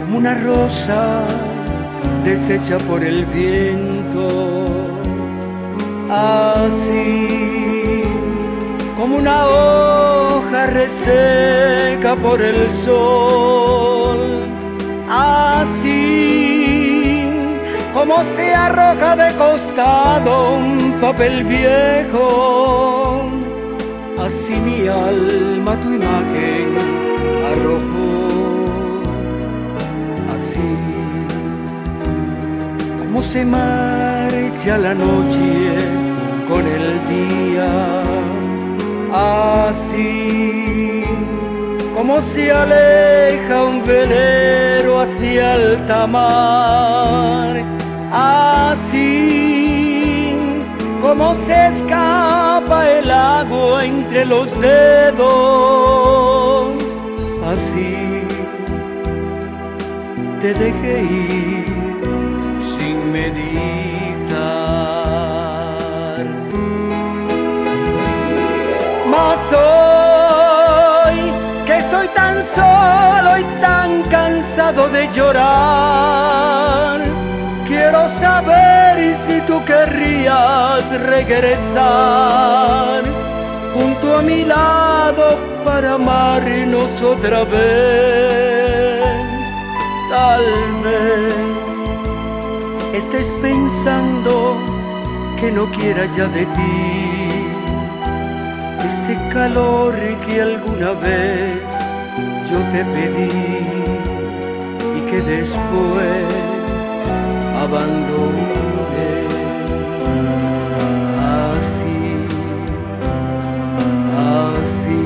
como una rosa deshecha por el viento, así como una hoja reseca por el sol, así como se arroja de costado un papel viejo, así mi alma tu imagen arrojó, así como se marcha la noche con el día, así como se aleja un velero hacia alta mar, así como se escapa el agua entre los dedos, así te dejé ir sin meditar. Mas hoy que estoy tan solo y tan cansado de llorar, quiero saber si tú querrías regresar junto a mi lado para amarnos otra vez. Tal vez estés pensando que no quiera ya de ti ese calor que alguna vez yo te pedí y que después abandoné. Así, así.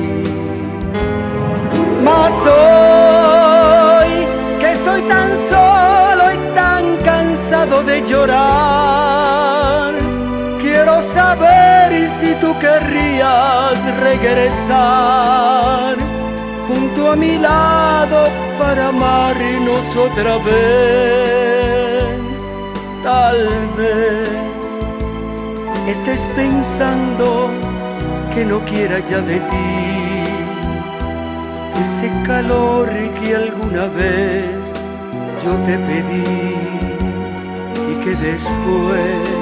Mas hoy que estoy tan solo y tan cansado de llorar, quiero saber si tú querrías regresar junto a mi lado para amarnos otra vez. Tal vez estés pensando que no quiera ya de ti ese calor que alguna vez yo te pedí y que después